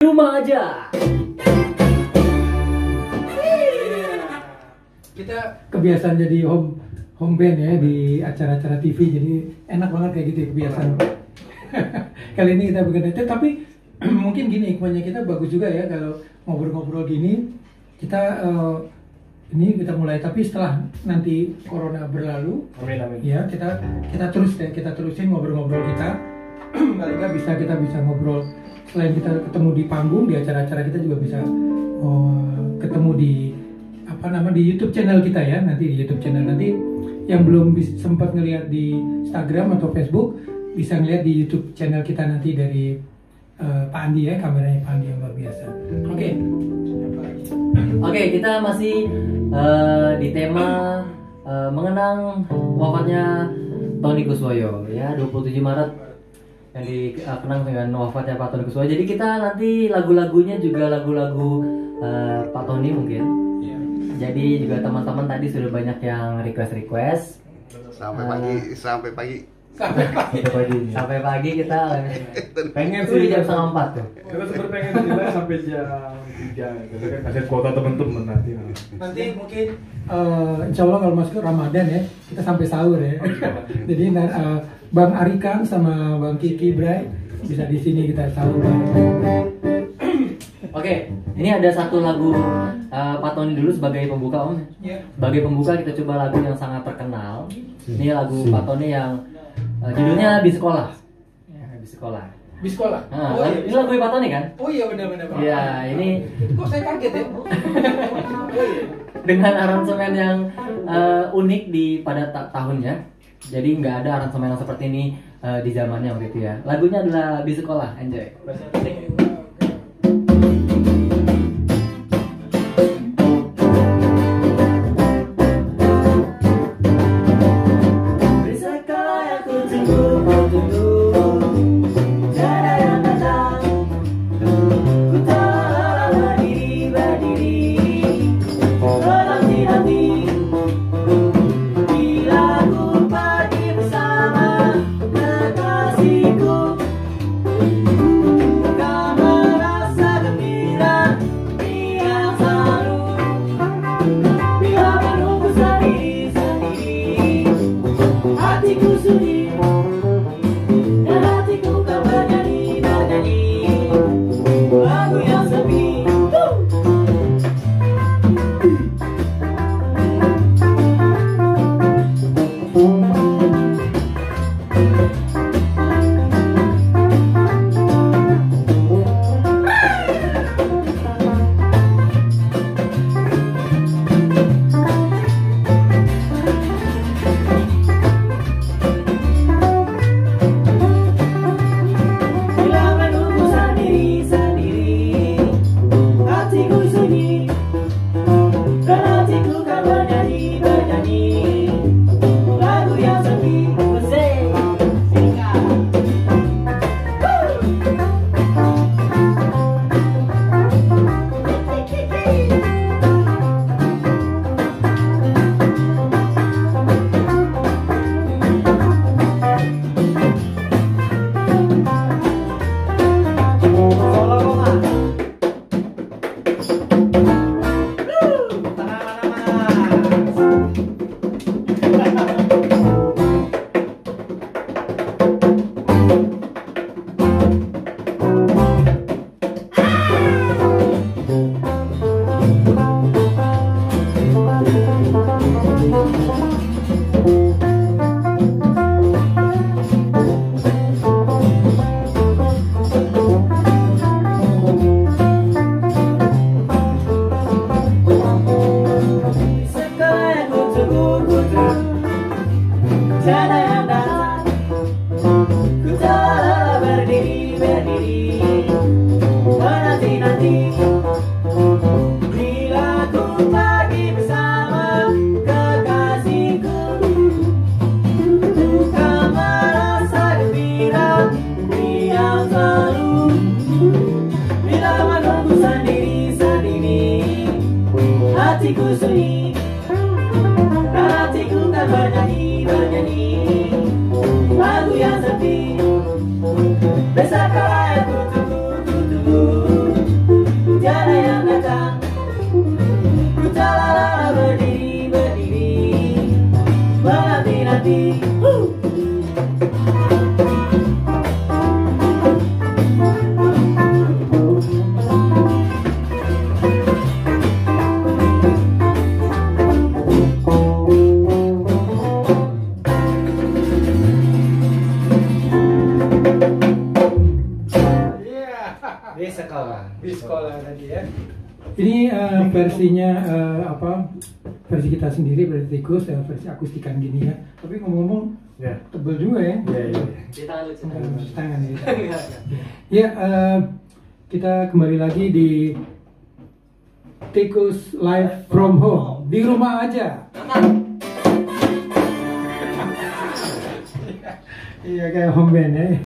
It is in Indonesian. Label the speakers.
Speaker 1: Rumah aja.
Speaker 2: Kita kebiasaan jadi home band ya di acara-acara TV, jadi enak banget kayak gitu ya, kebiasaan. Kali ini kita bikin itu, tapi mungkin gini, hikmahnya kita bagus juga ya kalau ngobrol-ngobrol gini. Kita ini kita mulai, tapi setelah nanti corona berlalu,
Speaker 3: Amin.
Speaker 2: ya kita terus ya, kita terusin ngobrol-ngobrol kita. Kali nggak kita bisa ngobrol selain kita ketemu di panggung, di acara-acara kita juga bisa ketemu di di YouTube channel kita ya. Nanti di YouTube channel, nanti yang belum sempat ngelihat di Instagram atau Facebook bisa ngelihat di YouTube channel kita nanti dari Pak Andi ya, kameranya Pak Andi yang luar biasa.
Speaker 1: Oke, kita masih di tema mengenang wafatnya Tony Kuswoyo ya, 27 Maret yang dikenang dengan wafatnya Pak Tony Kuswoyo. Jadi kita nanti lagu-lagunya juga lagu-lagu Pak Tony mungkin.
Speaker 2: Iya.
Speaker 1: Jadi juga teman-teman tadi sudah banyak yang request.
Speaker 4: Sampai pagi.
Speaker 1: Sampai pagi kita
Speaker 3: Pengen
Speaker 1: sudah
Speaker 3: sih
Speaker 1: jam 3:30 tuh.
Speaker 3: kita sebenarnya pengen juga sampai jam 3 gitu kan, kasih kuota temen-temen nanti.
Speaker 2: Nanti mungkin insya Allah kalau masuk Ramadan ya, kita sampai sahur ya. Jadi Bang Arikan sama Bang Kiki Bray bisa di sini kita sahur.
Speaker 1: Oke, ini ada satu lagu Pak Tony dulu sebagai pembuka, Om.
Speaker 2: Ya.
Speaker 1: Sebagai pembuka kita coba lagu yang sangat terkenal. Ini lagu Pak Tony yang judulnya Di Sekolah. Ya, di sekolah.
Speaker 2: Di sekolah.
Speaker 1: Nah,
Speaker 2: Oh, iya.
Speaker 1: ini lagu Pak Tony kan?
Speaker 2: Oh iya, benar-benar.
Speaker 1: Iya, ini
Speaker 2: Kok saya kaget ya? Oh iya.
Speaker 1: dengan aransemen yang unik pada tahunnya. Jadi nggak ada aransemen yang seperti ini di zamannya waktu itu ya. Lagunya adalah Di Sekolah. Enjoy. Di sekolah yang ku tunggu, tiada yang datang. Ku telah berdiri, menanti-nanti. Bila ku pergi bersama kekasihku, kau merasa gembira, riang selalu. Bila menunggu sendiri-sendiri, hatiku sunyi, dan hatiku kau bernyanyi-nyanyi lagu yang sepi. Bila menunggu sendiri-sendiri, hatiku sunyi, dan hatiku kan bernyanyi-nyanyi lagu yang sepi. Di sekolah yang ku tunggu, tiada yang datang. Ku telah berdiri, menanti-nanti. Bila ku pergi bersama kekasihku, ku kan merasa gembira, riang selalu. Bila menunggu sendiri-sendiri, hatiku sunyi, dan hatiku kan bernyanyi-nyanyi lagu yang sepi. Besar kala yang ku tunggu, Di sekolah.
Speaker 2: Di sekolah tadi ya. Ini versinya versi kita sendiri, versi tikus, versi akustikan gini ya. Tapi ngomong-ngomong
Speaker 3: Ya.
Speaker 2: tebel juga ya.
Speaker 3: Iya, iya.
Speaker 1: Di tangan lu.
Speaker 2: Tangan ya. Ya, kita kembali lagi di Tikus Live from Home di rumah aja. Iya kayak home band ya.